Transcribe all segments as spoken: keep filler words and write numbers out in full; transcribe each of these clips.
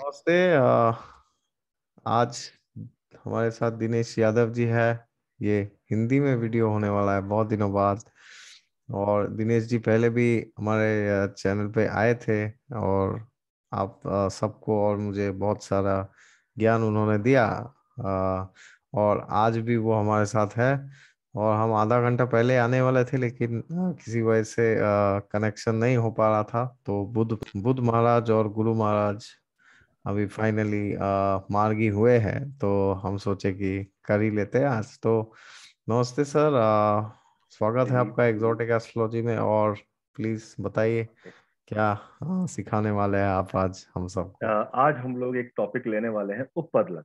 नमस्ते। अ, आज हमारे साथ दिनेश यादव जी है। ये हिंदी में वीडियो होने वाला है बहुत दिनों बाद। और दिनेश जी पहले भी हमारे चैनल पे आए थे। और आप अ, सबको और मुझे बहुत सारा ज्ञान उन्होंने दिया। अ, और आज भी वो हमारे साथ है। और हम आधा घंटा पहले आने वाले थे, लेकिन अ, किसी वजह से कनेक्शन नहीं हो पा रहा था। तो बुद्ध बुद्ध महाराज और गुरु महाराज अभी फाइनली मार्गी हुए हैं, तो हम सोचे कि कर ही लेते हैं आज तो। नमस्ते सर। अ, स्वागत है जी। आपका एग्जॉटिक एस्ट्रोलॉजी में। और प्लीज बताइए क्या अ, सिखाने वाले हैं आप आज हम अ, सबको। आज हम लोग एक टॉपिक लेने वाले हैं उपपद लग्न।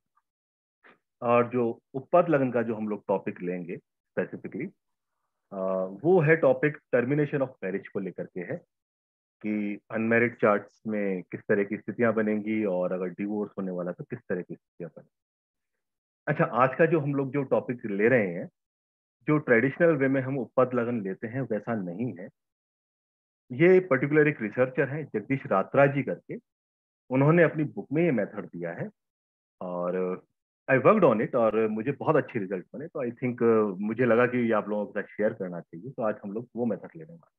और जो उपपद लग्न का जो हम लोग टॉपिक लेंगे स्पेसिफिकली, वो है टॉपिक टर्मिनेशन ऑफ मैरिज को लेकर के है कि अनमैरिड चार्ट्स में किस तरह की स्थितियां बनेंगी और अगर डिवोर्स होने वाला तो किस तरह की स्थितियां बनेंगी। अच्छा, आज का जो हम लोग जो टॉपिक ले रहे हैं, जो ट्रेडिशनल वे में हम उपपद लग्न लेते हैं वैसा नहीं है। ये पर्टिकुलर एक रिसर्चर है जगदीश रात्रा जी करके, उन्होंने अपनी बुक में ये मेथड दिया है। और आई वर्कड ऑन इट और मुझे बहुत अच्छे रिजल्ट बने, तो आई थिंक मुझे लगा कि ये आप लोगों के साथ शेयर करना चाहिए, तो आज हम लोग वो मेथड लेने वाले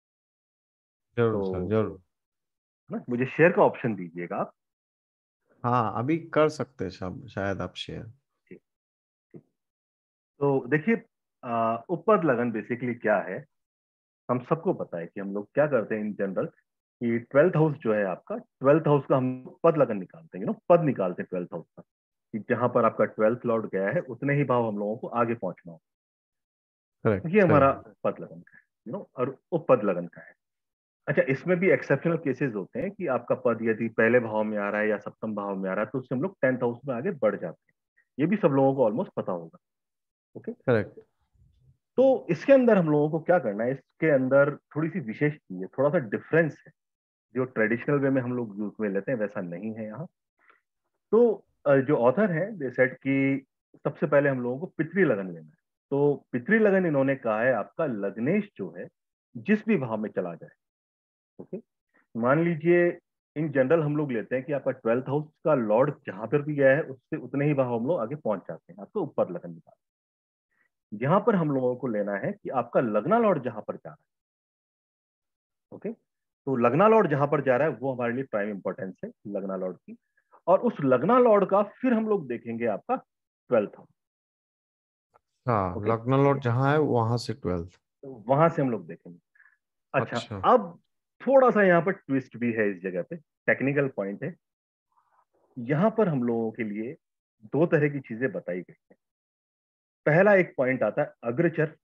हैं। जरूर सर तो जरूर। ना, मुझे शेयर का ऑप्शन दीजिएगा आप। हाँ, अभी कर सकते हैं शायद शायद आप शेयर। ठीक, ठीक। तो देखिए, अ, उपपद लगन बेसिकली क्या है, हम सबको पता है कि हम लोग क्या करते हैं इन जनरल कि ट्वेल्थ हाउस जो है आपका, ट्वेल्थ हाउस का हम पद लगन निकालते हैं, यू नो पद निकालते हैं ट्वेल्थ हाउस का, कि जहां पर आपका ट्वेल्थ लॉर्ड गया है उतने ही भाव हम लोगों को आगे पहुंचना हो। करेक्ट, ये सही। हमारा पद लगन का है, यू नो और उपपद लगन का है। अच्छा, इसमें भी एक्सेप्शनल केसेस होते हैं कि आपका पद यदि पहले भाव में आ रहा है या सप्तम भाव में आ रहा है तो उससे हम लोग टेंथ हाउस में आगे बढ़ जाते हैं। ये भी सब लोगों को ऑलमोस्ट पता होगा। ओके। करेक्ट। तो इसके अंदर हम लोगों को क्या करना है, इसके अंदर थोड़ी सी विशेष चीज है, थोड़ा सा डिफरेंस है। जो ट्रेडिशनल वे में हम लोग यूज में लेते हैं वैसा नहीं है यहाँ। तो अ, जो ऑथर है दे सेड कि सबसे पहले हम लोगों को पितृ लगन लेना है। तो पितृ लगन इन्होंने कहा है आपका लग्नेश जो है जिस भी भाव में चला जाए। ओके। मान लीजिए, इन जनरल हम लोग लेते हैं कि आपका ट्वेल्थ हाउस का लॉर्ड जहां पर भी गया है उससे उतने ही भाव हम लोग आगे पहुंच जाते हैं, आपको ऊपर लगन निकाल। यहाँ पर हम लोगों को लेना है कि आपका लग्ना लॉर्ड जहां पर जा रहा है। ओके। तो लग्ना लॉर्ड जहां पर जा रहा है वो हमारे लिए प्राइम इंपॉर्टेंस है, लग्ना लॉर्ड की। और उस लग्ना लॉर्ड का फिर हम लोग देखेंगे आपका ट्वेल्थ हाउस। हाँ, ओके। लखनऊ लॉट जहाँ है वहां से ट्वेल्थ। तो वहां से हम लोग देखेंगे। अच्छा, अच्छा। अब थोड़ा सा यहाँ पर ट्विस्ट भी है, इस जगह पे टेक्निकल पॉइंट है। यहाँ पर हम लोगों के लिए दो तरह की चीजें बताई गई हैं। पहला एक पॉइंट आता है अग्रचर,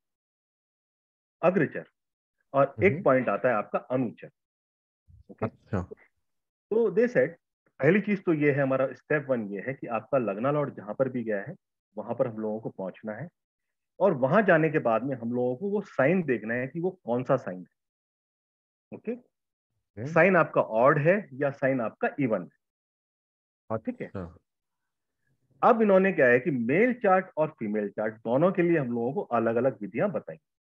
अग्रचर, और एक हम्म। पॉइंट आता है आपका अनुचर। ओके। अच्छा। तो दे सेड, पहली चीज तो ये है, हमारा स्टेप वन ये है कि आपका लग्ना लॉर्ड जहां पर भी गया है वहां पर हम लोगों को पहुंचना है। और वहां जाने के बाद में हम लोगों को वो साइन देखना है कि वो कौन सा साइन है। ओके। साइन आपका ऑड है या साइन आपका इवन है। ठीक है। अच्छा। अब इन्होंने क्या है कि मेल चार्ट और फीमेल चार्ट दोनों के लिए हम लोगों को अलग अलग विधियां बताई।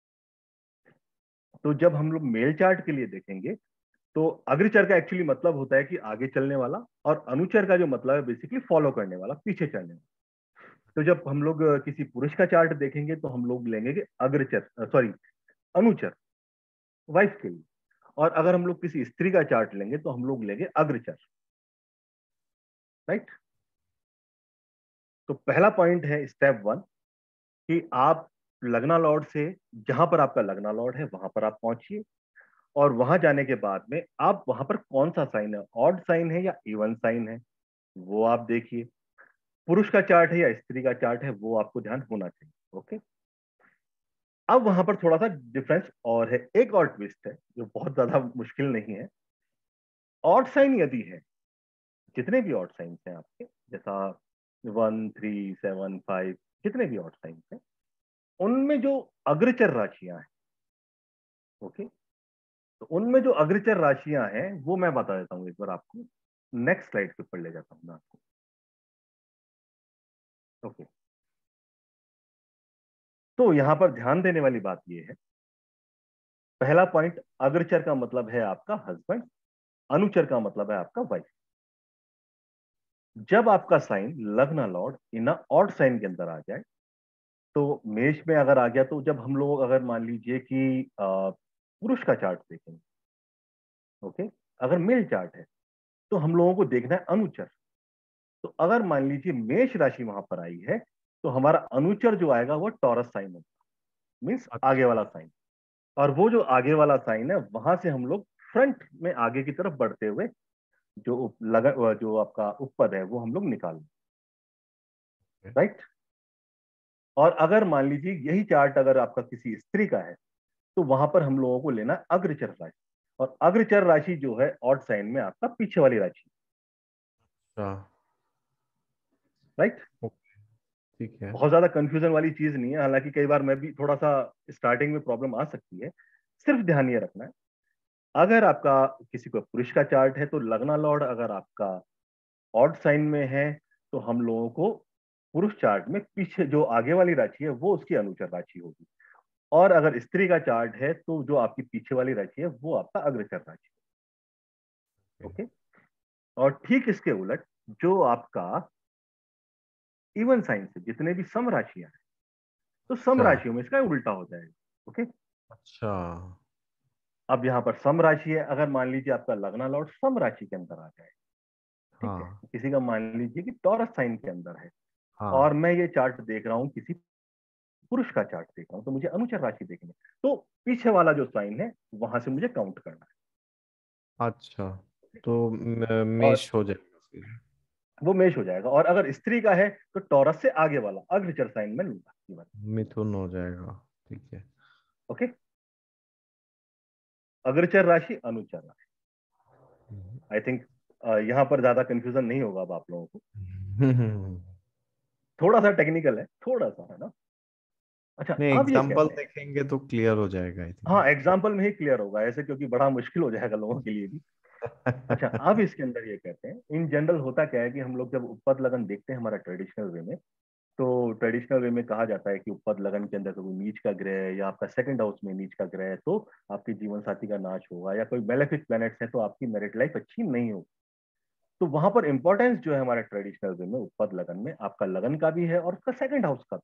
तो जब हम लोग मेल चार्ट के लिए देखेंगे, तो अग्रचर का एक्चुअली मतलब होता है कि आगे चलने वाला, और अनुचर का जो मतलब है बेसिकली फॉलो करने वाला, पीछे चलने वाला। तो जब हम लोग अ, किसी पुरुष का चार्ट देखेंगे तो हम लोग लेंगे कि अग्रचर, सॉरी, अनुचर, वाइफ के लिए। और अगर हम लोग किसी स्त्री का चार्ट लेंगे तो हम लोग लेंगे अग्रचर। राइट। तो पहला पॉइंट है स्टेप वन, कि आप लगना लॉर्ड से, जहां पर आपका लगना लॉर्ड है वहां पर आप पहुंचिए। और वहां जाने के बाद में आप वहां पर कौन सा साइन है, ऑड साइन है या इवन साइन है, वो आप देखिए। पुरुष का चार्ट है या स्त्री का चार्ट है वो आपको ध्यान होना चाहिए। ओके। अब वहां पर थोड़ा सा डिफरेंस और है, एक और ट्विस्ट है जो बहुत ज्यादा मुश्किल नहीं है। ऑड साइन यदि है, जितने भी ऑड साइंस हैं आपके, जैसा वन थ्री सेवन फाइव, जितने भी ऑड साइंस हैं, उनमें जो अग्रचर राशियां हैं, ओके, तो उनमें जो अग्रचर राशियां हैं वो मैं बता देता हूं एक बार आपको। नेक्स्ट स्लाइड के ऊपर ले जाता हूं मैं आपको। ओके। तो यहां पर ध्यान देने वाली बात यह है, पहला पॉइंट, अग्रचर का मतलब है आपका हस्बैंड, अनुचर का मतलब है आपका वाइफ। जब आपका साइन लग्न लॉर्ड इन ऑड साइन के अंदर आ जाए, तो मेष में अगर आ गया, तो जब हम लोग अगर मान लीजिए कि अ, पुरुष का चार्ट देखेंगे, ओके, अगर मेल चार्ट है तो हम लोगों को देखना है अनुचर। तो अगर मान लीजिए मेष राशि वहां पर आई है, तो हमारा अनुचर जो आएगा वो टॉरस साइन होगा, मीन्स आगे अच्छा। वाला साइन। और वो जो आगे वाला साइन है, वहां से हम लोग फ्रंट में आगे की तरफ बढ़ते हुए जो उप, लगा जो आपका उपपद है वो हम लोग निकाल, राइट। और अगर मान लीजिए यही चार्ट अगर आपका किसी स्त्री का है, तो वहां पर हम लोगों को लेना है अग्रचर राशि। और अग्रचर राशि जो है ऑड साइन में आपका पीछे वाली राशि, अच्छा। राइट। ओके, ठीक है। बहुत ज्यादा कंफ्यूजन वाली चीज नहीं है, हालांकि कई बार मैं भी थोड़ा सा स्टार्टिंग में प्रॉब्लम आ सकती है। सिर्फ ध्यान ये रखना है, अगर आपका किसी को पुरुष का चार्ट है तो लग्ना लॉर्ड अगर आपका ऑड साइन में है, तो हम लोगों को पुरुष चार्ट में पीछे जो आगे वाली राशि है वो उसकी अनुचर राशि होगी। और अगर स्त्री का चार्ट है तो जो आपकी पीछे वाली राशि है वो आपका अग्रचर राशि। ओके। और ठीक इसके उलट जो आपका इवन साइन से जितने भी सम राशियां हैं, तो सम अच्छा। राशियों में इसका उल्टा हो जाएगा। ओके। अच्छा। अब यहाँ पर सम राशि है, अगर मान लीजिए आपका लग्ना लॉर्ड सम राशि के अंदर आ जाए, ठीक है, हाँ। किसी का मान लीजिए कि टॉरस साइन के अंदर है, और हाँ। मैं ये चार्ट देख रहा हूँ, किसी पुरुष का चार्ट देख रहा हूँ, तो मुझे अनुचर राशि देखनी है, तो पीछे वाला जो साइन है वहां से मुझे काउंट करना अच्छा, तो म- है। और मेष हो जाएगा फिर। वो मेष हो जाएगा। और अगर स्त्री का है तो टॉरस से आगे वाला अग्रचर साइन में लूंगा केवल। मिथुन हो जाएगा। ठीक है। ओके। अग्रचर राशि अनुचर राशि, आई थिंक यहाँ पर ज्यादा कंफ्यूजन नहीं होगा अब आप लोगों को। हम्म। थोड़ा सा टेक्निकल है, थोड़ा सा, है ना। अच्छा, नहीं, अब ये एग्जाम्पल कहते हैं, देखेंगे तो क्लियर हो जाएगा आई हाँ थिंक। एग्जाम्पल में ही क्लियर होगा ऐसे, क्योंकि बड़ा मुश्किल हो जाएगा लोगों के लिए भी। अच्छा, अब इसके अंदर ये कहते हैं, इन जनरल होता क्या है कि हम लोग जब उपपद लगन देखते हैं हमारा ट्रेडिशनल वे में, तो ट्रेडिशनल वे में कहा जाता है कि उपपद लगन के अंदर कोई नीच का ग्रह है या आपका सेकंड हाउस में नीच का ग्रह है, तो आपके जीवन साथी का नाश होगा, या कोई मेलेफिक प्लैनेट्स है तो आपकी मैरिड लाइफ अच्छी नहीं होगी। तो वहां पर इंपॉर्टेंस जो है हमारे ट्रेडिशनल वे में उपपद लगन में, आपका लगन का भी है और उसका सेकंड हाउस का भी,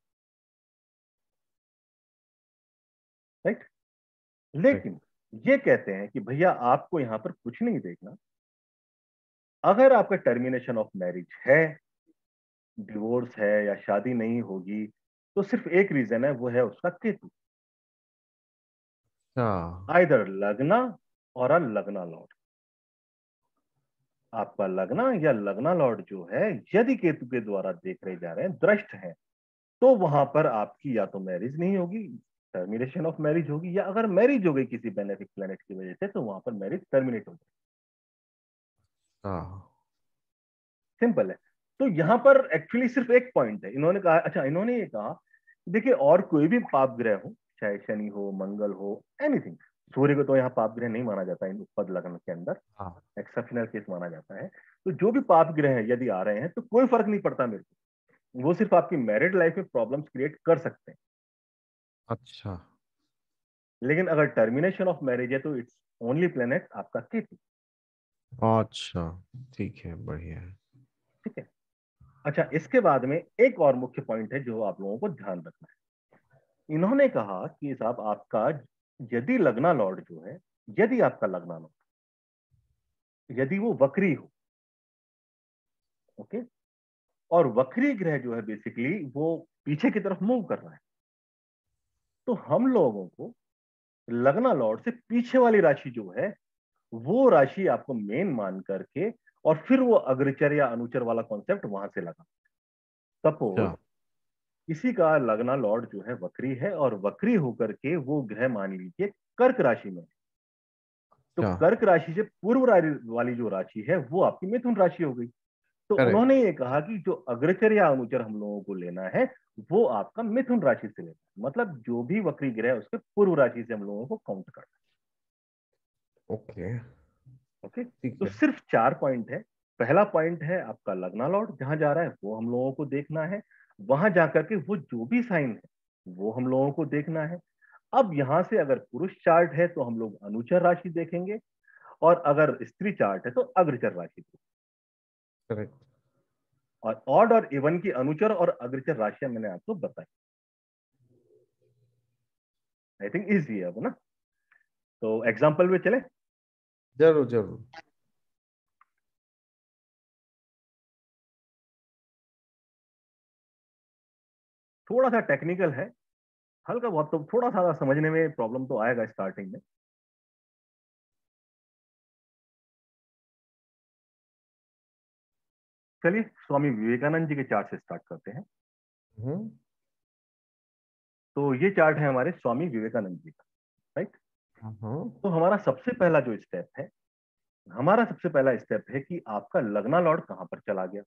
राइट। लेकिन ये कहते हैं कि भैया आपको यहां पर कुछ नहीं देखना, अगर आपका टर्मिनेशन ऑफ मैरिज है, डिवोर्स है या शादी नहीं होगी, तो सिर्फ एक रीजन है, वो है उसका केतु। अच्छा। आइदर लगना और अ लगना लॉर्ड, आपका लगना या लगना लॉर्ड जो है यदि केतु के द्वारा देख रहे जा रहे हैं, दृष्ट है, तो वहां पर आपकी या तो मैरिज नहीं होगी, टर्मिनेशन ऑफ मैरिज होगी, या अगर मैरिज हो गई किसी बेनेफिक प्लेनेट की वजह से, तो वहां पर मैरिज टर्मिनेट हो जाएगी। हाँ। सिंपल है। तो यहां पर एक्चुअली सिर्फ एक पॉइंट है, इन्होंने कहा, अच्छा इन्होंने ये कहा, देखिए और कोई भी पाप ग्रह हो, चाहे शनि हो, मंगल हो, एनीथिंग, सूर्य को तो यहाँ पाप ग्रह नहीं माना जाता इन उपपद लगन के अंदर, हाँ। एक्सेप्शनल केस माना जाता है। तो जो भी पाप ग्रह है यदि आ रहे हैं तो कोई फर्क नहीं पड़ता मेरे को, वो सिर्फ आपकी मैरिड लाइफ में प्रॉब्लम्स क्रिएट कर सकते हैं। अच्छा। लेकिन अगर टर्मिनेशन ऑफ मैरिज है तो इट्स ओनली प्लेनेट आपका केतु। अच्छा, ठीक है, बढ़िया है। ठीक है। अच्छा, इसके बाद में एक और मुख्य पॉइंट है जो आप लोगों को ध्यान रखना है। इन्होंने कहा कि साहब आपका यदि लगना लॉर्ड जो है, यदि आपका लगना लॉर्ड यदि वो वक्री हो, ओके, और वक्री ग्रह जो है बेसिकली वो पीछे की तरफ मूव कर रहा है, तो हम लोगों को लगना लॉर्ड से पीछे वाली राशि जो है वो राशि आपको मेन मान करके, और फिर वो अग्रचर या अनुचर वाला कॉन्सेप्ट वहां से लगा। सपोज अच्छा। किसी का लगना लॉर्ड जो है वक्री है, और वक्री होकर के वो ग्रह मान लीजिए कर्क राशि में, तो अच्छा। कर्क राशि से पूर्व वाली जो राशि है वो आपकी मिथुन राशि हो गई। तो करेक्ट। उन्होंने ये कहा कि जो अग्रचर या अनुचर हम लोगों को लेना है वो आपका मिथुन राशि से लेना है, मतलब जो भी वक्री ग्रह है उसके पूर्व राशि से हम लोगों को काउंट करना ओके। है। ओके। ठीक तो है। सिर्फ चार पॉइंट है। पहला पॉइंट है आपका लगना लॉर्ड जहां जा रहा है वो हम लोगों को देखना है, वहां जाकर के वो जो भी साइन है वो हम लोगों को देखना है। अब यहां से अगर पुरुष चार्ट है तो हम लोग अनुचर राशि देखेंगे, और अगर स्त्री चार्ट है तो अग्रचर राशि देखेंगे। करेक्ट। और ऑड और इवन की अनुचर और अग्रचर राशियां मैंने आपको बताई। आई थिंक इजी है अब ना। तो एग्जाम्पल में चले। जरूर जरूर। थोड़ा सा टेक्निकल है, हल्का बहुत, तो थोड़ा सा समझने में प्रॉब्लम तो आएगा स्टार्टिंग में। चलिए स्वामी विवेकानंद जी के चार्ट से स्टार्ट करते हैं। हम्म। तो ये चार्ट है हमारे स्वामी विवेकानंद जी का, राइट। हाँ। तो हमारा सबसे पहला जो स्टेप है, हमारा सबसे पहला स्टेप है कि आपका लगना लॉर्ड कहां पर चला गया।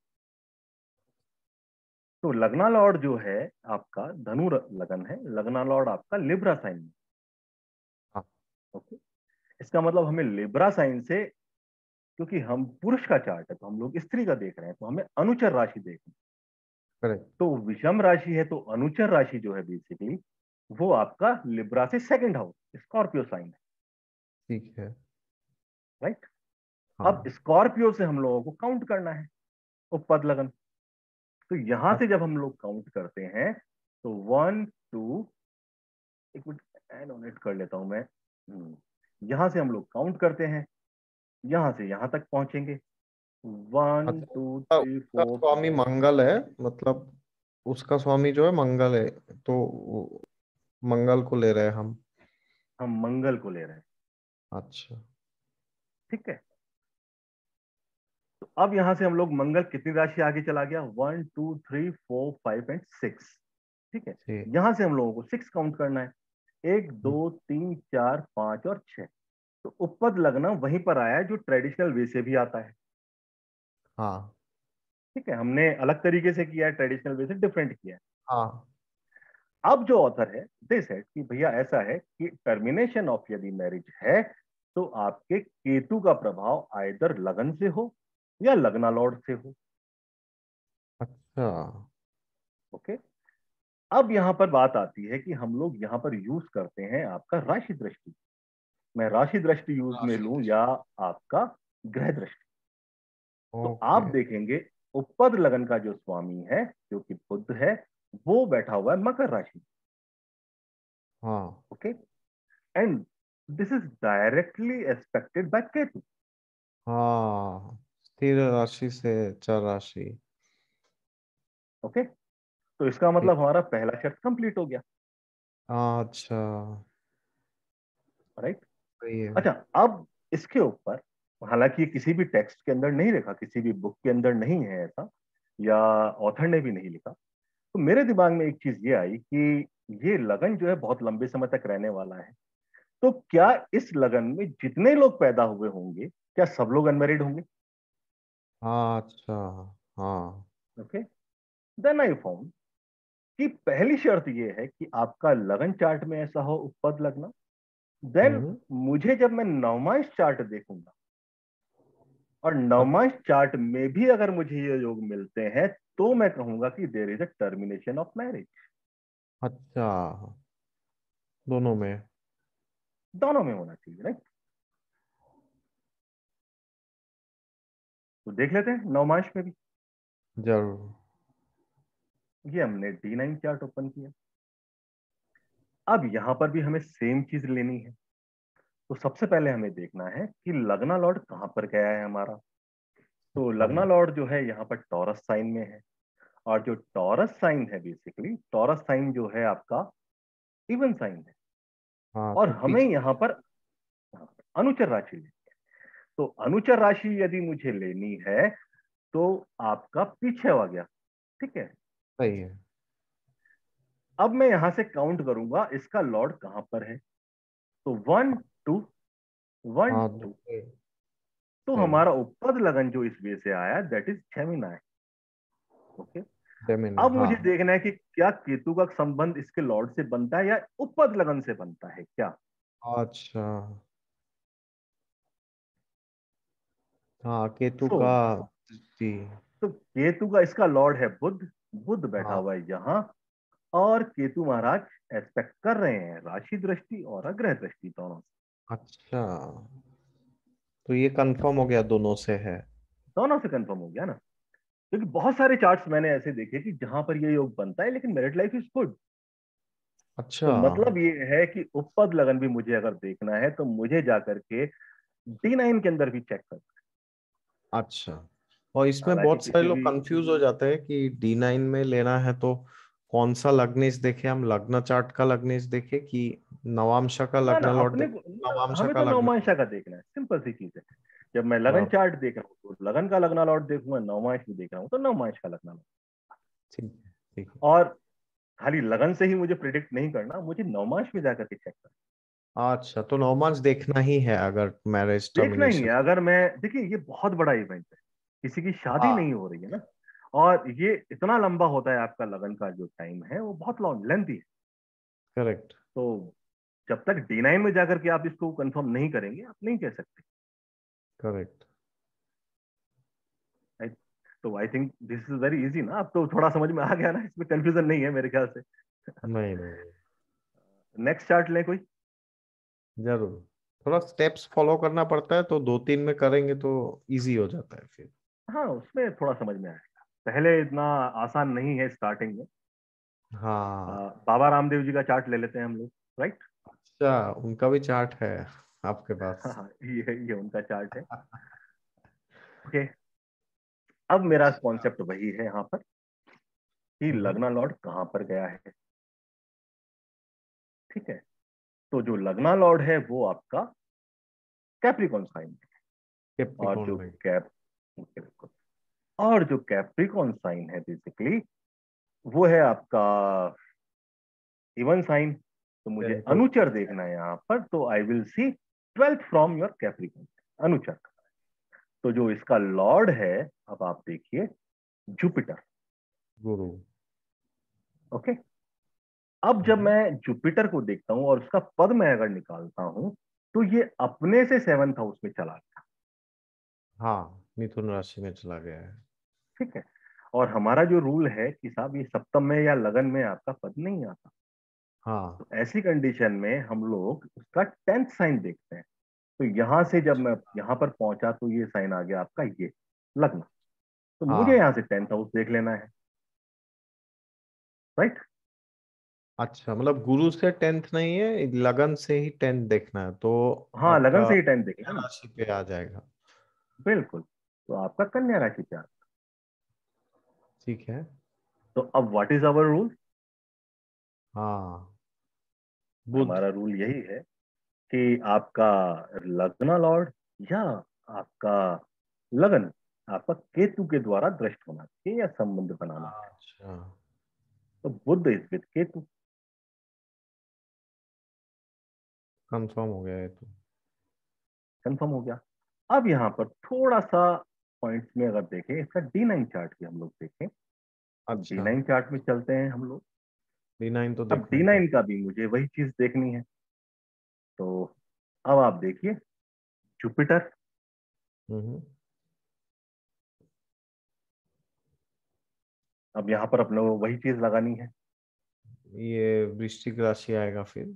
तो लगना लॉर्ड जो है आपका धनु र- लगन है, लगना लॉर्ड आपका लिब्रा साइन में। हाँ। ओके। इसका मतलब हमें लिब्रा साइन से, क्योंकि हम पुरुष का चार्ट है तो हम लोग स्त्री का देख रहे हैं, तो हमें अनुचर राशि देखनी। करेक्ट। तो विषम राशि है, तो अनुचर राशि जो है बेसिकली वो आपका लिब्रा से सेकंड हाउस, स्कॉर्पियो साइन है, ठीक है। राइट। अब हाँ। स्कॉर्पियो से हम लोगों को काउंट करना है उपपद लगन। तो यहां हाँ। से जब हम लोग काउंट करते हैं तो वन टू, एक मिनट एनोनेट कर लेता हूं मैं। हम्म, यहां से हम लोग काउंट करते हैं, यहां से यहां तक पहुंचेंगे, वन अच्छा, टू उसका थ्री उसका फोर स्वामी फाइव। मंगल है, मतलब उसका स्वामी जो है मंगल है, तो वो- मंगल को ले रहे हैं हम। हम मंगल को ले रहे हैं, अच्छा। ठीक है। तो अब यहां से हम लोग, मंगल कितनी राशि आगे चला गया, one two three four five and six, ठीक है। ठीक। यहां से हम लोगों को सिक्स काउंट करना है, एक हम्म। दो तीन चार पांच और छह। तो उपपद लगना वहीं पर आया है जो ट्रेडिशनल वे से भी आता है, हाँ। ठीक है। हमने अलग तरीके से किया है, ट्रेडिशनल वे से डिफरेंट किया है। हाँ। अब जो ऑथर है दे सेड कि भैया ऐसा है कि टर्मिनेशन ऑफ यदि मैरिज है तो आपके केतु का प्रभाव आइदर लगन से हो या लगना लॉर्ड से हो। अच्छा। ओके। अब यहां पर बात आती है कि हम लोग यहां पर यूज करते हैं आपका राशि दृष्टि। मैं राशि दृष्टि यूज में राशि लूं या दृष्टि। आपका ग्रह दृष्टि। तो आप ओके। देखेंगे उपपद लगन का जो स्वामी है जो कि बुध है, वो बैठा हुआ है मकर राशि में। हाँ। Okay. And this is directly expected by Ketu. हाँ, स्थिर राशि से चर राशि। ओके। तो इसका ठीक। मतलब हमारा पहला शर्त कंप्लीट हो गया, हाँ, अच्छा। राइट। सही है। अच्छा, अब इसके ऊपर, हालांकि ये किसी भी टेक्स्ट के अंदर नहीं लिखा, किसी भी बुक के अंदर नहीं है ऐसा, या ऑथर ने भी नहीं लिखा, तो मेरे दिमाग में एक चीज ये आई कि ये लगन जो है बहुत लंबे समय तक रहने वाला है। तो क्या इस लगन में जितने लोग पैदा हुए होंगे, क्या सब लोग अनमेरिड होंगे? हाँ, अच्छा। हाँ। ओके। देन आई फाउंड कि पहली शर्त ये है कि आपका लगन चार्ट में ऐसा हो उपपद लगना। Then hmm. मुझे जब मैं नवमांश चार्ट देखूंगा और नवमांश चार्ट में भी अगर मुझे ये योग मिलते हैं, तो मैं कहूंगा कि there is a termination of marriage. अच्छा, दोनों में। दोनों में होना चाहिए, राइट। तो देख लेते हैं नवमांश में भी। जरूर। ये हमने डी नाइन चार्ट ओपन किया। अब यहां पर भी हमें सेम चीज लेनी है। तो सबसे पहले हमें देखना है कि लगना लॉर्ड कहां पर गया है हमारा। तो लगना हाँ। लॉर्ड जो है यहाँ पर टॉरस साइन में है। और जो टॉरस साइन है बेसिकली, टॉरस साइन जो है आपका इवन साइन है। हाँ, और तो हमें पीछे। यहाँ पर अनुचर राशि लेनी है। तो अनुचर राशि यदि मुझे लेनी है तो आपका पीछे आ गया, ठीक है। सही है। अब मैं यहां से काउंट करूंगा इसका लॉर्ड कहां पर है। तो वन टू, वन हाँ, टू। दूसरे। तो सही। हमारा उपपद लगन जो इस वे से आया that is Gemini. Okay. Gemini, अब हाँ। मुझे देखना है कि क्या केतु का संबंध इसके लॉर्ड से बनता है या उपपद लगन से बनता है क्या। अच्छा। हाँ, केतु सो का। so, जी। तो केतु का इसका लॉर्ड है बुध, बुध बैठा हाँ। हुआ है यहां। और केतु महाराज एक्सपेक्ट कर रहे हैं राशि दृष्टि और अग्रह दृष्टि दोनों से। अच्छा, तो ये कंफर्म हो गया दोनों से है। दोनों से कंफर्म हो गया ना। क्योंकि बहुत सारे चार्ट्स मैंने ऐसे देखे कि जहां पर ये योग बनता है लेकिन मैरिड लाइफ इज गुड। अच्छा। तो मतलब ये है कि उपपद लगन भी मुझे अगर देखना है तो मुझे जाकर के डी नाइन के अंदर भी चेक करना अच्छा, और है। इसमें हालांकि बहुत सारे किसी लोग भी, कंफ्यूज हो जाते हैं कि डी नाइन में लेना है तो कौन सा लग्नेश देखे, हम लग्न चार्ट का लग्नेश देखे कि नवांश का ना ना लग्न लॉट अपने देखे, को ना, नवांश हमें का तो लग्न। नवमांशा का देखना है, सिंपल सी चीज है। जब मैं लगन हाँ, चार्ट देख रहा हूँ तो लगन का लगना लॉट देखूंगा, नवमांश भी देख रहा हूँ तो नवमांश का लगना लॉट। ठीक है, ठीक है। और खाली लगन से ही मुझे प्रिडिक्ट नहीं करना, मुझे नवमांश में जाकर के चेक करना, अच्छा, तो नौमांस देखना ही है अगर मैरिज देखना ही टर्मिनेशन। है। अगर मैं, देखिए ये बहुत बड़ा इवेंट है, किसी की शादी हाँ, नहीं हो रही है ना, और ये इतना लंबा होता है, आपका लगन का जो टाइम है वो बहुत लॉन्ग लेंथी है। करेक्ट। तो जब तक डी नाइन में जाकर के आप इसको कंफर्म नहीं करेंगे, आप नहीं कह सकते। करेक्ट। right? तो I think this is very easy ना, अब तो थोड़ा समझ में आ गया ना, इसमें कंफ्यूजन नहीं है मेरे ख्याल से। नहीं, नहीं, नेक्स्ट चार्ट लें कोई। जरूर। थोड़ा स्टेप्स फॉलो करना पड़ता है, तो दो तीन में करेंगे तो इजी हो जाता है फिर। हाँ उसमें थोड़ा समझ में आएगा, पहले इतना आसान नहीं है स्टार्टिंग में। आ, हाँ। बाबा रामदेव जी का चार्ट ले लेते हैं हम लोग, राइट। अच्छा, उनका भी चार्ट है आपके पास? हाँ ये ये उनका चार्ट है। ओके, अब मेरा कॉन्सेप्ट वही है यहाँ पर कि हम्म। लगना लॉर्ड कहाँ पर गया है। ठीक है, तो जो लगना लॉर्ड है वो आपका कैप्रिकॉन साइन है। और कैप्रिकॉर्न जो में। कैप बिल्कुल, और जो कैप्रिकॉन साइन है बेसिकली वो है आपका इवन साइन। तो मुझे टेंथ हाउस। अनुचर देखना है यहाँ पर, तो I will see twelfth from your Capricorn, अनुचर। तो जो इसका लॉर्ड है, अब आप देखिए, जुपिटर। गुरु। ओके, अब जब हम्म। मैं जुपिटर को देखता हूं और उसका पद मैं अगर निकालता हूं, तो ये अपने से सेवंथ हाउस में चला गया। हाँ, मिथुन राशि में चला गया है। ठीक है, और हमारा जो रूल है कि साहब ये सप्तम में या लगन में आपका पद नहीं आता। हाँ। तो ऐसी कंडीशन में हम लोग उसका टेंथ साइन देखते हैं। तो यहां से जब मैं यहां पर पहुंचा तो ये साइन आ गया आपका, ये लग्न। तो मुझे हाँ। यहां से टेंथ हाउस देख लेना है, राइट। अच्छा, मतलब गुरु से टेंथ नहीं है, लगन से ही टेंथ देखना है तो हाँ लगन आपका से ही टेंथ देखेगा कन्या ना, राशि पे आ जाएगा। बिल्कुल। तो आपका कन्या राशि क्या, ठीक है। तो अब व्हाट इज अवर रूल। हाँ। बुध। हमारा रूल यही है कि आपका लग्न लॉर्ड या आपका लगन आपका केतु के द्वारा दृष्ट होना चाहिए या संबंध बनाना चाहिए। अच्छा, तो Budh is with Ketu. Confirm हो गया है तो। कंफर्म हो गया। अब यहाँ पर थोड़ा सा पॉइंट्स में अगर देखें, इसका डी नाइन चार्ट भी हम लोग देखें, तो डी अच्छा, नाइन चार्ट में चलते हैं हम लोग। डी नाइन तो अब देखना डी ही नाइन पड़ेगा। का भी मुझे वही चीज देखनी है। तो अब आप देखिए, जुपिटर, हम्म। अब यहाँ पर अपने को वही चीज लगानी है। ये वृश्चिक राशि आएगा फिर।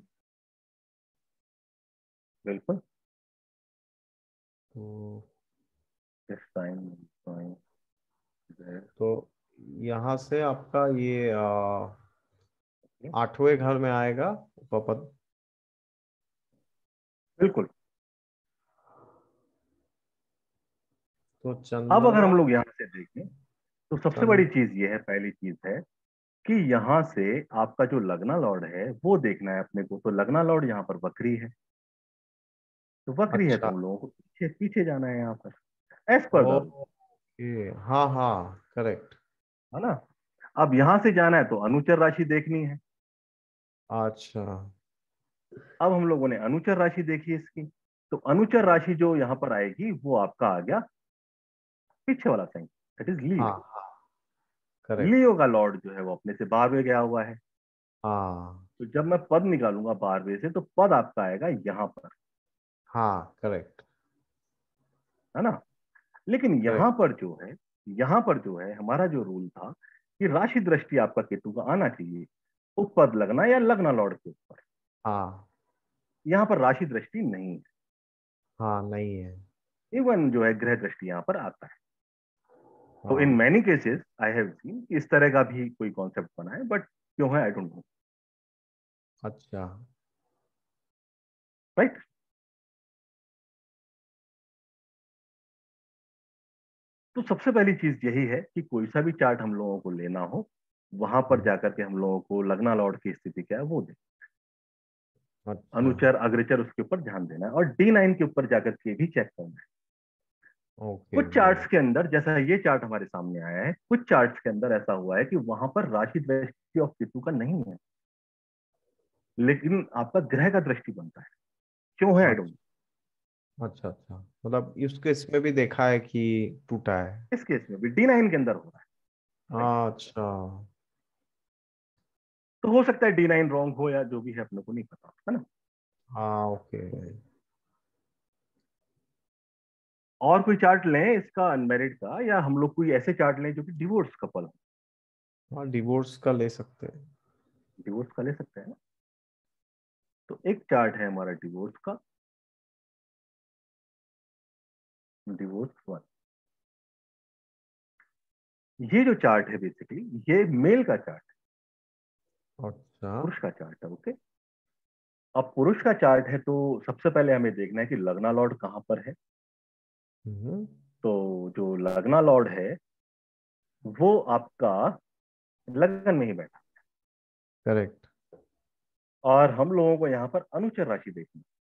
बिल्कुल, तो इस टाइम टाइम तो यहाँ से आपका ये आ, आठवें घर में आएगा उपपद। बिल्कुल। तो अब अगर चंद्रमा। हम लोग यहाँ से देखें तो सबसे बड़ी चंद चीज ये है, पहली चीज है कि यहाँ से आपका जो लगना लॉर्ड है वो देखना है अपने को। तो लगना लॉर्ड यहाँ पर वक्री है, तो वक्री है तो अच्छा। हम लोगों को पीछे पीछे जाना है यहाँ पर, as per the rule, okay. हाँ, हाँ, करेक्ट। है ना। अब यहाँ से जाना है तो अनुचर राशि देखनी है। अच्छा। अब हम लोगों ने अनुचर राशि देखी इसकी, तो अनुचर राशि जो यहाँ पर आएगी वो आपका आ गया पीछे वाला साइन, दैट इज हाँ, लियो। हाँ, करेक्ट। लियो का लॉर्ड जो है वो अपने से बारहवें गया हुआ है। हाँ, तो जब मैं पद निकालूंगा बारहवें से, तो पद आपका आएगा यहाँ पर, हाँ, करेक्ट। है ना। लेकिन करेक्ट। यहाँ पर जो है, यहाँ पर जो है हमारा जो रूल था कि राशि दृष्टि आपका केतु का आना चाहिए उपपद लगना या लगना लॉर्ड के ऊपर। हाँ, यहाँ पर राशि दृष्टि नहीं है, हाँ, नहीं है। इवन जो है ग्रह दृष्टि यहाँ पर आता है। तो इन हाँ। Many cases I have seen कि इस तरह का भी कोई कॉन्सेप्ट बना है, बट क्यों है आई डोंट नो। अच्छा। राइट। तो सबसे पहली चीज यही है कि कोई सा भी चार्ट हम लोगों को लेना हो, वहां पर हम्म, जाकर के हम लोगों को लगना लॉर्ड की स्थिति क्या है वो दे, अच्छा। अनुचर अग्रचर उसके ऊपर ध्यान देना है, और डी नाइन के ऊपर जाकर के भी चेक करना है। ओके कुछ ब्रदर। चार्ट्स के अंदर, जैसा ये चार्ट हमारे सामने आया है, कुछ चार्ट्स के अंदर ऐसा हुआ है कि वहां पर राशि दृष्टि ऑफ केतु का नहीं है, लेकिन आपका ग्रह का दृष्टि बनता है। क्यों है आई डोंट। अच्छा अच्छा अच्छा, मतलब इस केस में भी देखा है कि टूटा है। इस केस में भी डी नाइन के अंदर हो रहा है। राइट। अच्छा। तो हो सकता है डी नाइन रॉन्ग हो या जो भी है, अपने को नहीं पता, है ना। हाँ ओके। और कोई चार्ट लें इसका अनमेरिड का, या हम लोग कोई ऐसे चार्ट लें जो कि डिवोर्स कपल हो। हाँ डिवोर्स का ले सकते हैं। डिवोर्स का ले सकते हैं ना। तो एक चार्ट है हमारा डिवोर्स का, डिवोर्स वन। ये जो चार्ट है बेसिकली ये मेल का चार्ट है, अच्छा। पुरुष का चार्ट है। ओके। अब पुरुष का चार्ट है तो सबसे पहले हमें देखना है कि लग्ना लॉर्ड कहां पर है। हम्म। तो जो लग्ना लॉर्ड है वो आपका लगन में ही बैठा, करेक्ट। और हम लोगों को यहाँ पर अनुचर राशि देखनी है।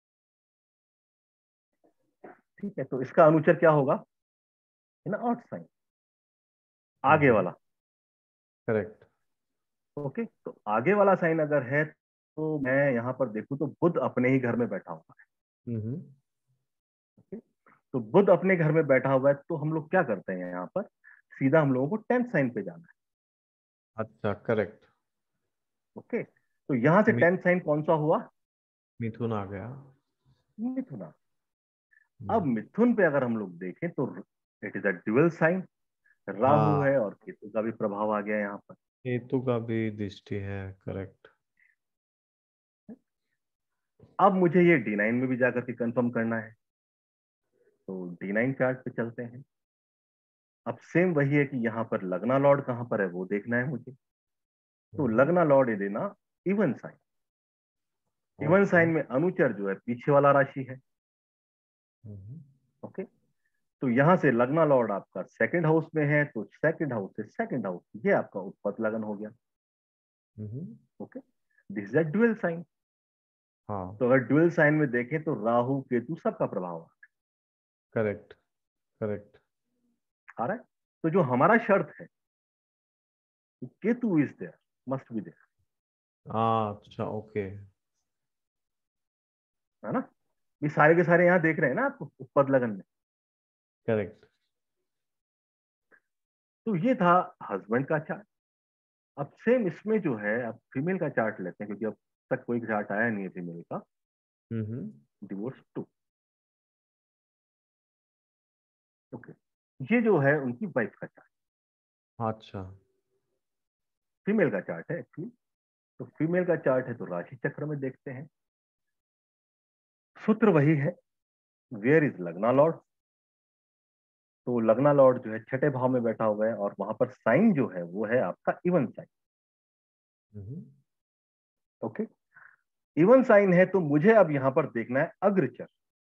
ठीक है, तो इसका अनुचर क्या होगा, ना अर्थ साइन, आगे हम्म। वाला। करेक्ट। ओके, तो आगे वाला साइन अगर है तो मैं यहाँ पर देखूं तो बुध अपने ही घर में बैठा हुआ है। हम्म। ओके, तो बुध अपने घर में बैठा हुआ है तो हम लोग क्या करते हैं यहाँ पर, सीधा हम लोगों को टेंथ साइन पे जाना है। अच्छा करेक्ट। ओके, तो यहां से मि, टेंथ साइन कौन सा हुआ, मिथुन आ गया। मिथुना। अब हम्म। मिथुन पे अगर हम लोग देखें तो it is a dual sign, Rahu हाँ है और केतु का भी प्रभाव आ गया यहाँ पर। केतु का भी दृष्टि है। करेक्ट। अब मुझे ये डी नाइन में भी जाकर के कंफर्म करना है, तो डी नाइन चार्ट पे चलते हैं। अब सेम वही है कि यहाँ पर लगना लॉर्ड कहाँ पर है वो देखना है मुझे। तो हम्म। लगना lord is in even sign. Even okay. Sign में अनुचर जो है पीछे वाला राशि है। हम्म। ओके, तो यहां से लगना लॉर्ड आपका सेकंड हाउस में है, तो सेकंड हाउस से सेकंड हाउस ये आपका उत्पत्त लगन हो गया। Hmm. Okay, this is a dual sign. हाँ तो अगर ड्यूअल साइन में देखें तो राहु केतु सबका प्रभाव करेक्ट करेक्ट। आ रहा है। तो जो हमारा शर्त है कि Ketu is there, must be there, हाँ अच्छा ओके। है ना। ये सारे के सारे यहाँ देख रहे हैं ना आपको उत्पत्त लगन में। करेक्ट। तो ये था हस्बैंड का चार्ट। अब सेम इसमें जो है अब फीमेल का चार्ट लेते हैं, क्योंकि अब तक कोई चार्ट आया नहीं है फीमेल का। हम्म। Divorce to. ओके, ये जो है उनकी वाइफ का चार्ट, अच्छा। फीमेल का चार्ट है एक्चुअली। तो फीमेल का चार्ट है तो राशि चक्र में देखते हैं। सूत्र वही है, वेयर इज लग्ना लॉर्ड। तो लग्ना लॉर्ड जो है छठे भाव में बैठा हुआ है, और वहां पर साइन जो है वो है आपका even sign. Hmm. Okay, even sign है तो मुझे अब यहां पर देखना है अग्रचर।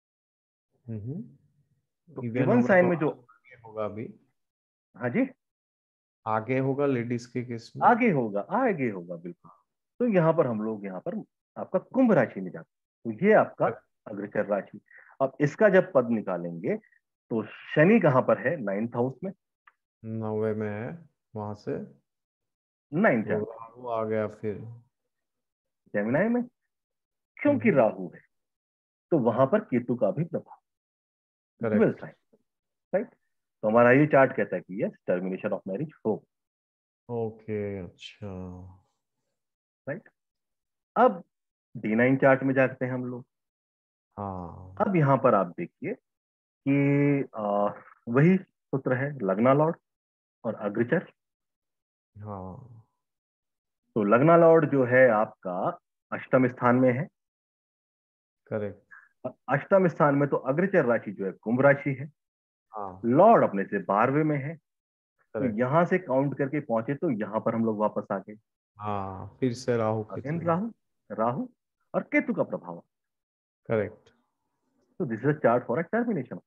हम्म। तो इवन इवन होगा साइन तो में जो, आगे होगा अभी। हाँ जी, आगे होगा लेडीज के केस में। आगे होगा, आगे होगा बिल्कुल। तो यहाँ पर हम लोग यहाँ पर आपका कुंभ राशि में जाते हैं, तो ये आपका अग्रचर राशि। अब इसका जब पद निकालेंगे तो शनि कहां पर है, नाइन्थ हाउस में। नौवे में है वहां से। नाइन्थ तो जानते हैं, राहु आ गया फिर। जेमिनाई में, क्योंकि हम्म। राहु है तो वहां पर केतु का भी प्रभाव, ड्यूअल करेक्ट। साइन। राइट। तो हमारा ये चार्ट कहता है कि यस टर्मिनेशन ऑफ मैरिज हो। ओके अच्छा। राइट। अब डी नाइन चार्ट में जाते हैं हम लोग। हाँ। अब यहां पर आप देखिए कि आ, वही सूत्र है, लगना लॉर्ड और अग्रचर। हाँ। तो लगना लॉर्ड जो है आपका अष्टम स्थान में है, करेक्ट। और अष्टम स्थान में तो अग्रचर राशि जो है कुंभ राशि है। हाँ। लॉर्ड अपने से बारहवें में है, तो करेक्ट। यहां से काउंट करके पहुंचे तो यहां पर हम लोग वापस आ गए। हाँ, फिर से राहु अगेन केतु। राहु, राहु और केतु का प्रभाव। करेक्ट। तो this is a chart for a termination.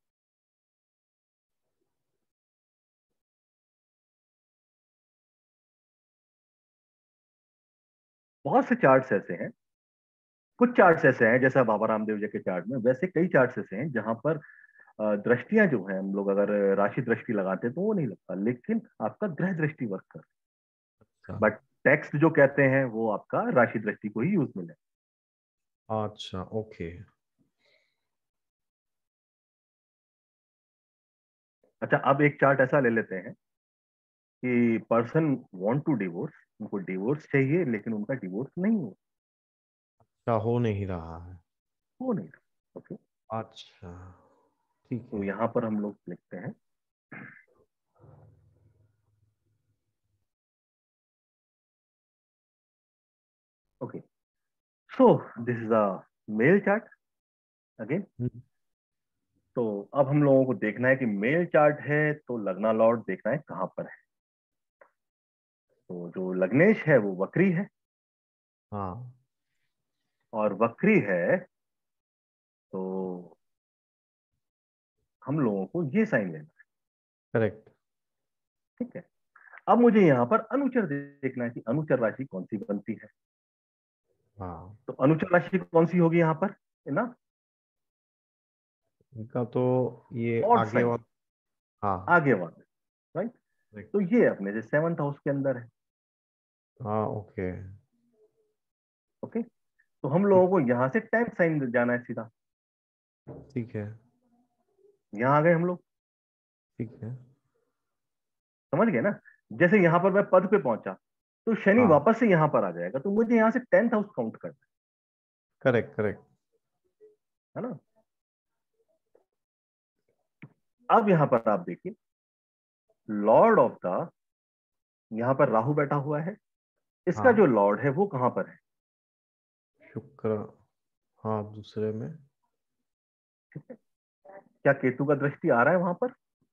बहुत से चार्ट्स ऐसे हैं, कुछ चार्ट्स ऐसे हैं जैसा बाबा रामदेव जी के चार्ट में, वैसे कई चार्ट्स ऐसे हैं जहां पर अ, दृष्टियां जो है, हम लोग अगर राशि दृष्टि लगाते हैं तो वो नहीं लगता, लेकिन आपका ग्रह दृष्टि वर्क कर। अच्छा। बट टेक्स्ट जो कहते हैं वो आपका राशि दृष्टि को ही यूज मिले। अच्छा, ओके। अच्छा, अब एक चार्ट ऐसा ले लेते हैं कि पर्सन वांट टू डिवोर्स, उनको डिवोर्स चाहिए लेकिन उनका डिवोर्स नहीं हो अच्छा, हो नहीं रहा है। हो नहीं रहा। ओके, अच्छा, ठीक तो है। यहां पर हम लोग लिखते हैं। Okay, so this is a male chart again. Hmm, तो अब हम लोगों को देखना है कि मेल चार्ट है तो लग्ना लॉर्ड देखना है कहां पर है। तो जो लग्नेश है वो वक्री है, हाँ। और वक्री है तो हम लोगों को ये साइन लेना है। करेक्ट। ठीक है, अब मुझे यहाँ पर अनुचर देखना है कि अनुचर राशि कौन सी बनती है। हाँ, तो अनुचर राशि कौन सी होगी यहाँ पर, है ना, इनका तो ये ऑड आगे साइन, वाला। हाँ। आगे वाले, राइट। तो करेक्ट। ये अपने से सेवंथ हाउस के अंदर है। हाँ, ओके। ओके, तो हम ठीक। लोगों को यहाँ से टेंथ साइन जाना है सीधा। ठीक है। यहाँ आ गए हम लोग, ठीक है। समझ गए ना। जैसे यहाँ पर मैं पद पे पहुंचा तो शनि हाँ, वापस से यहाँ पर आ जाएगा, तो मुझे यहाँ से टेंथ हाउस काउंट करना करेक्ट करेक्ट। है ना। अब यहाँ पर आप देखिए, लॉर्ड ऑफ द, यहाँ पर राहु बैठा हुआ है, इसका जो हाँ, लॉर्ड है वो कहां पर है। शुक्र। हाँ, दूसरे में। ठीक है, क्या केतु का दृष्टि आ रहा है वहां पर।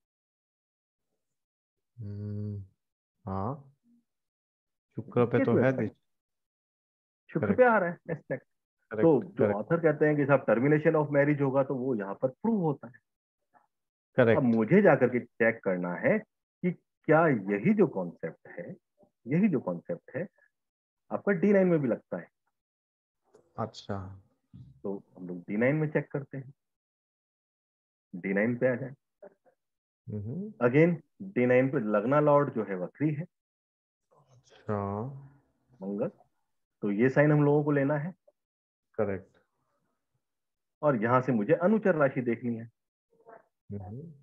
हम्म, हाँ, शुक्र पे तो केतु है एस्पेक्ट दिश। शुक्र पे करेक्ट आ रहा है एस्पेक्ट। तो करेक्ट जो करेक्ट। ऑथर कहते हैं कि साहब टर्मिनेशन ऑफ मैरिज होगा तो वो यहाँ पर प्रूव होता है। अब करेक्ट। मुझे जाकर के चेक करना है कि क्या यही जो कॉन्सेप्ट है, यही जो कॉन्सेप्ट है आपका डी नाइन में भी लगता है। अच्छा। तो हम लोग डी नाइन में चेक करते हैं, डी नाइन पे आ जाए। हम्म। अगेन डी नाइन पे लगना लॉर्ड जो है वक्री है, अच्छा। मंगल। तो ये साइन हम लोगों को लेना है, करेक्ट। और यहां से मुझे अनुचर राशि देखनी है। हम्म।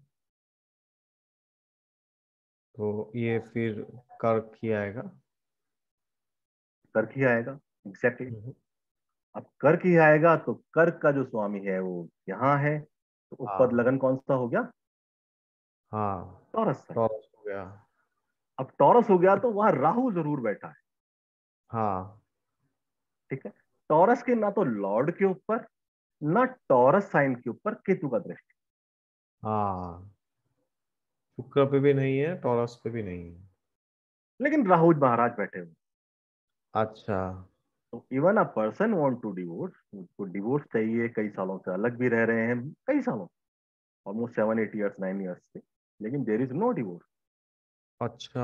तो ये फिर कर्क ही आएगा। कर्क ही आएगा, एग्जैक्टली exactly। हम्म। अब कर्क ही आएगा तो कर्क का जो स्वामी है वो यहाँ है, तो उपपद हाँ। लगन कौन सा हो गया, हाँ, टॉरस साइन। टॉरस हो गया। अब टॉरस हो गया तो वहां राहु जरूर बैठा है। हाँ। ठीक है, टॉरस के ना तो लॉर्ड के ऊपर ना टॉरस साइन के ऊपर केतु का दृष्टि, हाँ, शुक्र पे भी नहीं है, टॉरस पे भी नहीं है। लेकिन राहु महाराज बैठे हुए। अच्छा। तो even a person want to divorce, उसको डिवोर्स चाहिए, कई सालों से अलग भी रह रहे हैं, कई सालों, almost seven eight years nine years से, लेकिन देर इज नो डिवोर्स। अच्छा,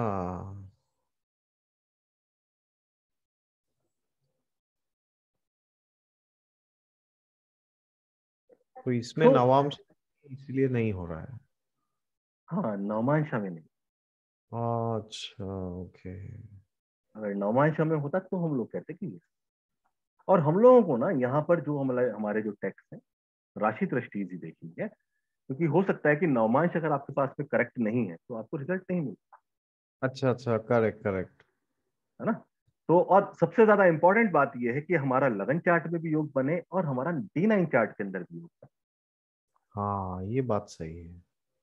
तो इसमें सो नवांश इसलिए नहीं हो रहा है। हाँ, नवमांशा में नहीं। अच्छा, ओके। अगर नवमांशा में होता तो हम लोग कहते कि yes। और हम लोगों को ना यहाँ पर जो हमारे हमारे जो टेक्स्ट है, राशि दृष्टि ही देखनी है, क्योंकि हो सकता है कि नवमांश अगर आपके पास में करेक्ट नहीं है तो आपको रिजल्ट नहीं मिलता, अच्छा अच्छा, करेक्ट करेक्ट। है ना। तो और सबसे ज्यादा इंपॉर्टेंट बात यह है कि हमारा लगन चार्ट में भी योग बने और हमारा डी नाइन चार्ट के अंदर भी योग बने, हाँ, ये बात सही है।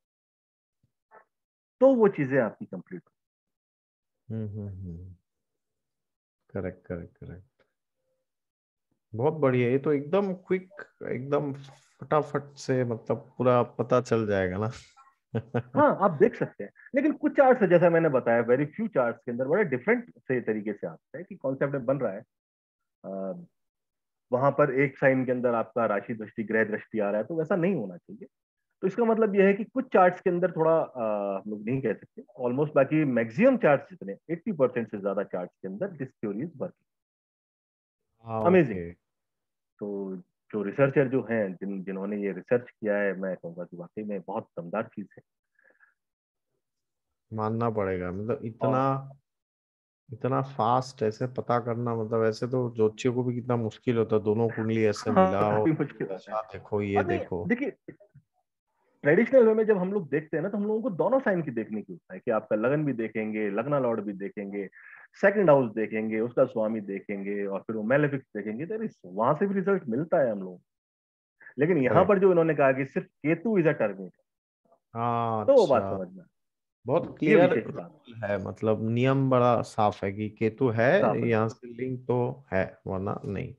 तो वो चीजें आपकी कंप्लीट हो। Hmm hmm hmm. Correct correct correct. बहुत बढ़िया, ये तो एकदम क्विक, एकदम फटाफट से मतलब पूरा पता चल जाएगा ना। हाँ, आप देख सकते हैं, लेकिन कुछ चार्ट्स जैसा मैंने बताया, वेरी फ्यू चार्ट्स के अंदर बड़े डिफरेंट से तरीके से आता है कि कॉन्सेप्ट बन रहा है। आ, वहां पर एक साइन के अंदर आपका राशि दृष्टि ग्रह दृष्टि आ रहा है, तो वैसा नहीं होना चाहिए। तो इसका मतलब यह है कि कुछ चार्ट्स के अंदर थोड़ा आ, हम लोग नहीं कह सकते ऑलमोस्ट, बाकी मैक्सिमम चार्ट्स जितने एट्टी परसेंट से ज्यादा चार्ट्स के अंदर दिस थ्योरी इज वर्किंग। हाँ अमेजिंग। ओके। तो जो रिसर्चर जो हैं, जिन जिन्होंने ये रिसर्च किया है, मैं कहूँगा कि वाकई में बहुत दमदार चीज है। मानना पड़ेगा, मतलब इतना और इतना फास्ट ऐसे पता करना, मतलब ऐसे तो ज्योतिषियों को भी कितना मुश्किल होता है, दोनों कुंडली ऐसे हाँ, मिलाओ, काफी मुश्किल होता है। अच्छा देखो ये और नहीं, देखो। देखिए, ट्रेडिशनल वे में जब हम लोग देखते हैं ना, तो हम लोगों को दोनों साइन की देखने की होता है कि आपका लगन भी देखेंगे, लग्ना लॉर्ड भी देखेंगे, सेकंड हाउस देखेंगे, उसका स्वामी देखेंगे, और फिर वो मेलेफिक्स देखेंगे, तो इस वहां से भी रिजल्ट मिलता है हम लोग। लेकिन यहाँ पर करेक्ट। जो इन्होंने कहा कि सिर्फ केतु इज अ टर्मिनेटर, हाँ तो वो बात अच्छा। समझना, बहुत ये क्लियर विशेष बात रूल है, मतलब नियम बड़ा साफ है कि केतु है, साफ है। यहाँ से लिंक तो है, वरना नहीं।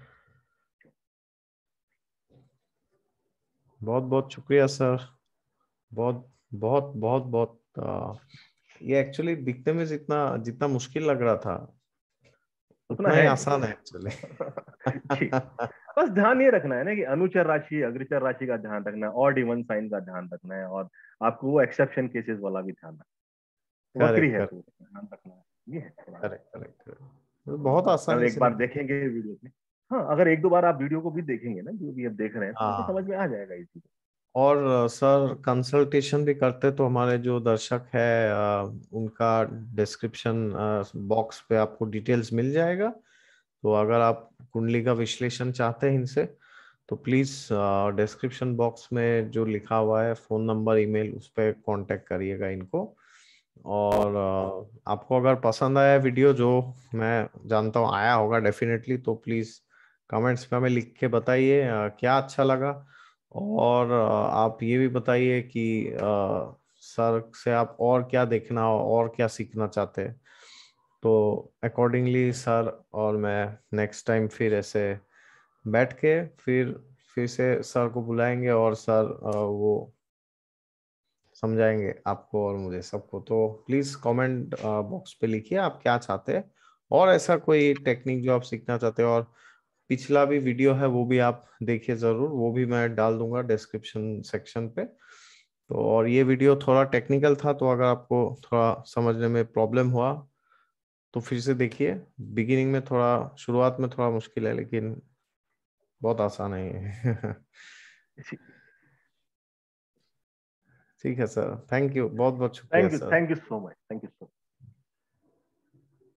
बहुत बहुत शुक्रिया सर। बहुत बहुत बहुत बहुत आ, ये एक्चुअली दिखने में जितना जितना मुश्किल लग रहा था, उतना उतना ही है आसान है एक्चुअली। नहीं। जी, बस ध्यान ये रखना है ना कि अनुचर राशि अग्रचर राशि का ध्यान रखना है, और डिवन साइन का ध्यान रखना है, और आपको वो एक्सेप्शन केसेस वाला भी ध्यान रखना है। वक्री करेक्ट है करेक्ट तो ध्यान रखना है, ये है थोड़ा। Correct correct. तो बहुत अगर आसानी एक से बार निकल। देखेंगे वीडियो में, हाँ, अगर एक दो बार आप वीडियो को भी देखेंगे ना, जो भी आप देख रहे हैं, तो आपको समझ हाँ। में आ जाएगा इसी। और अ, सर कंसल्टेशन भी करते तो हमारे जो दर्शक है, अ, उनका डिस्क्रिप्शन बॉक्स पे आपको डिटेल्स मिल जाएगा। तो अगर आप कुंडली का विश्लेषण चाहते हैं इनसे, तो प्लीज डिस्क्रिप्शन बॉक्स में जो लिखा हुआ है फोन नंबर ईमेल, उस पर कांटेक्ट करिएगा इनको। और अ, आपको अगर पसंद आया वीडियो, जो मैं जानता हूँ आया होगा डेफिनेटली, तो प्लीज कमेंट्स में हमें लिख के बताइए अ, क्या अच्छा लगा। और अ, आप ये भी बताइए कि अ, सर से आप और क्या देखना और क्या सीखना चाहते हैं। तो अकॉर्डिंगली सर और मैं नेक्स्ट टाइम फिर ऐसे बैठ के फिर फिर से सर को बुलाएंगे, और सर अ, वो समझाएंगे आपको और मुझे सबको। तो प्लीज कमेंट बॉक्स पे लिखिए आप क्या चाहते हैं, और ऐसा कोई टेक्निक जो आप सीखना चाहते हैं। और पिछला भी वीडियो है वो भी आप देखिए जरूर, वो भी मैं डाल दूंगा डिस्क्रिप्शन सेक्शन पे। तो और ये वीडियो थोड़ा टेक्निकल था, तो अगर आपको थोड़ा समझने में प्रॉब्लम हुआ तो फिर से देखिए। बिगिनिंग में थोड़ा, शुरुआत में थोड़ा मुश्किल है, लेकिन बहुत आसान है ये। ठीक है सर, थैंक यू, बहुत बहुत शुक्रिया thank you, sir. Thank you so much, thank you.